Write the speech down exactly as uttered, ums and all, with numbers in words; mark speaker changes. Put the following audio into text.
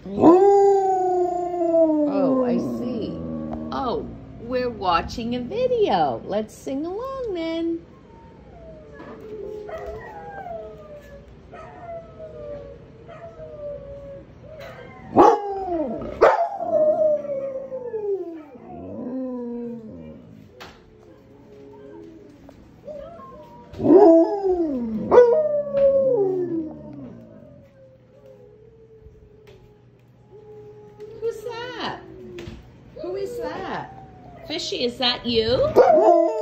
Speaker 1: Oh, I see. Oh, we're watching a video. Let's sing along then. Who's that? Who is that? Fishy, is that you?